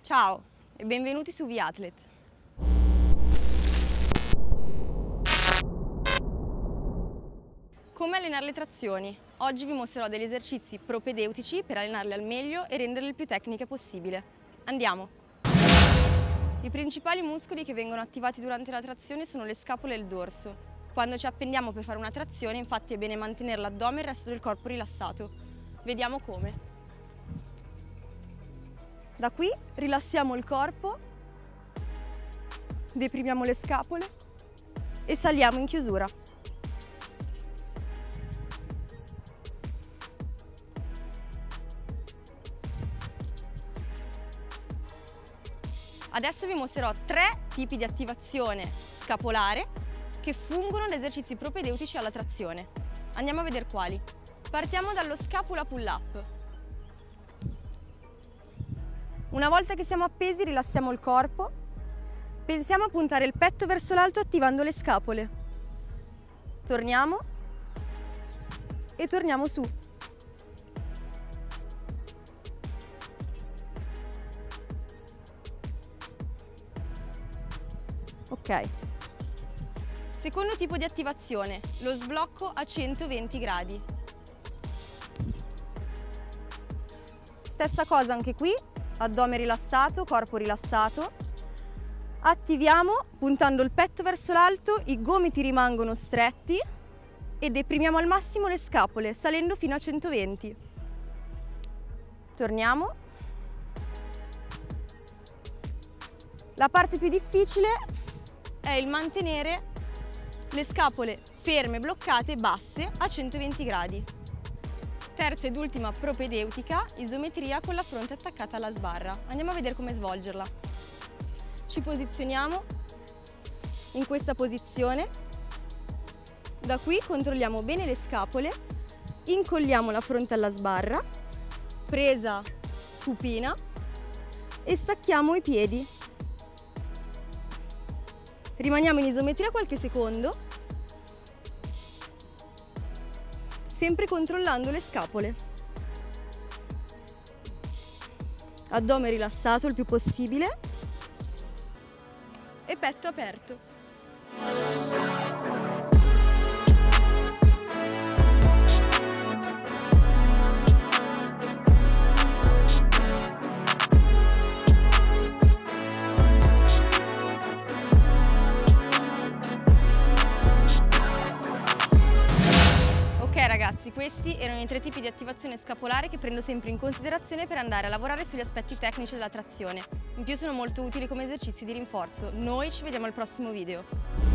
Ciao e benvenuti su V-Athlete. Come allenare le trazioni? Oggi vi mostrerò degli esercizi propedeutici per allenarle al meglio e renderle il più tecniche possibile. Andiamo! I principali muscoli che vengono attivati durante la trazione sono le scapole e il dorso. Quando ci appendiamo per fare una trazione, infatti, è bene mantenere l'addome e il resto del corpo rilassato. Vediamo come. Da qui rilassiamo il corpo, deprimiamo le scapole e saliamo in chiusura. Adesso vi mostrerò 3 tipi di attivazione scapolare che fungono da esercizi propedeutici alla trazione. Andiamo a vedere quali. Partiamo dallo scapola pull-up. Una volta che siamo appesi, rilassiamo il corpo. Pensiamo a puntare il petto verso l'alto attivando le scapole. Torniamo e torniamo su. Ok. Secondo tipo di attivazione, lo sblocco a 120 gradi. Stessa cosa anche qui, addome rilassato, corpo rilassato. Attiviamo puntando il petto verso l'alto, i gomiti rimangono stretti e deprimiamo al massimo le scapole, salendo fino a 120. Torniamo. La parte più difficile è il mantenere le scapole ferme, bloccate, basse a 120 gradi. Terza ed ultima propedeutica, isometria con la fronte attaccata alla sbarra. Andiamo a vedere come svolgerla. Ci posizioniamo in questa posizione. Da qui controlliamo bene le scapole, incolliamo la fronte alla sbarra, presa supina e stacchiamo i piedi. Rimaniamo in isometria qualche secondo, sempre controllando le scapole. Addome rilassato il più possibile e petto aperto. Ragazzi, questi erano i 3 tipi di attivazione scapolare che prendo sempre in considerazione per andare a lavorare sugli aspetti tecnici della trazione. In più sono molto utili come esercizi di rinforzo. Noi ci vediamo al prossimo video.